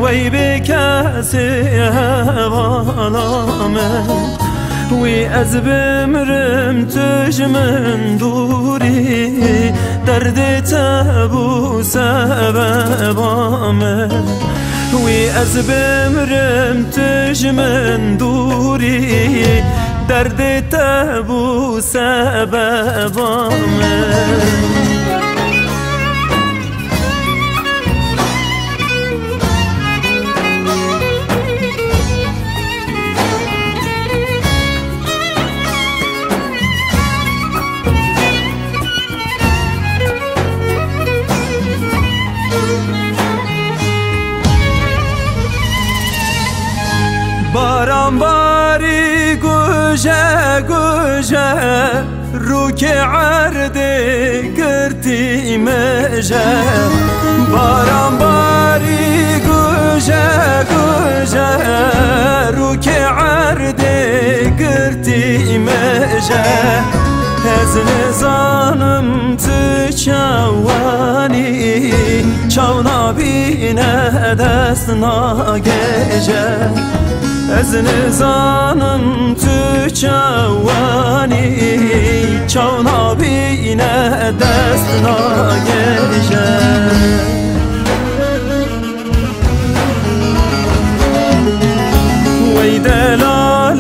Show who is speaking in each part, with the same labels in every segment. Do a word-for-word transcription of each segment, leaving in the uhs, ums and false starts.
Speaker 1: وی به کسی حوالامه وی از بمرم تجمن دوری درد تبو سببامه وی از بمرم تجمن دوری درد تبو سببامه باران باری گوشه گوشه رو که عرده گرتی مجه باران باری گوشه گوشه رو که عرده گرتی مجه از نزانم تو چوانی چونا بینه دست ناگجه از نزانم تو چوانی چونا بینه دست ناگجه وی دلال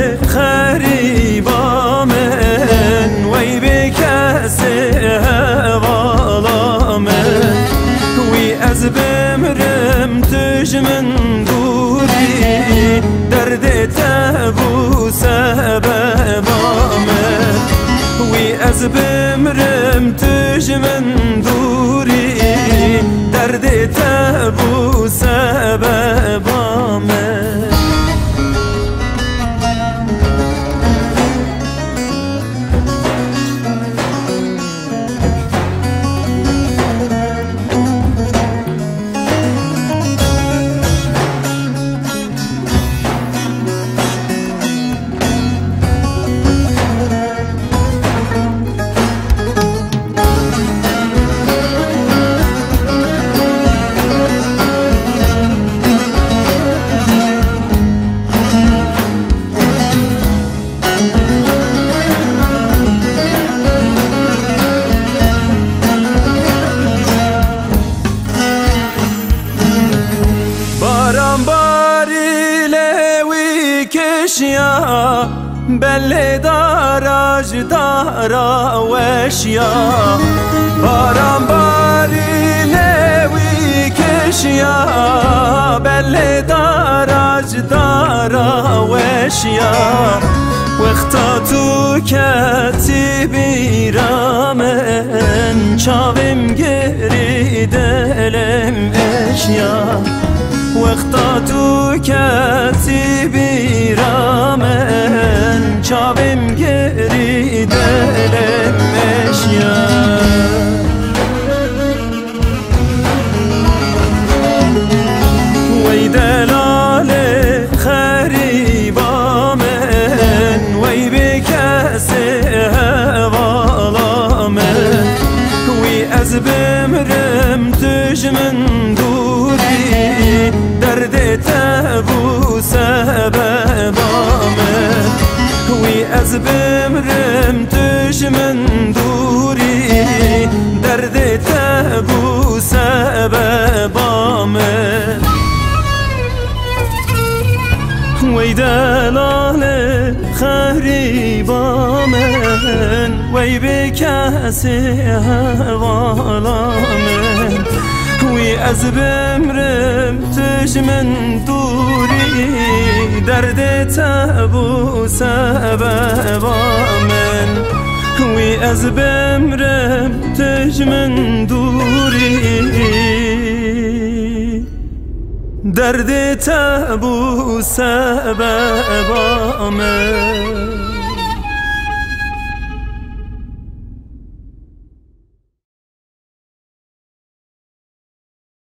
Speaker 1: خریبا من وی به کسی حوالا من وی از بمرم تجمن دوری درد تبو سببامه وی از بمرم تجمن دوری درد تبو سببامه کشیا بله داراج دارا وشیا باران باری لوی کشیا بله داراج دارا وشیا وقتا تو کتی بیرامن چاویم گری دلم اشیا وقتا تو کتی بیرامن چاویم گری دلم اشیا وی دلال خریبا من وی به کسی حوالا من وی از بمرم تجمن دوری درد تبو سببامه وی از بمرم تجمن دوری درد تبو سببامه وی دلال خریبا من وی به کسی حوالا من وی از بمرم تجمن دوری درد تبو سببا من وی از بمرم تجمن دوری درد تبو سببا من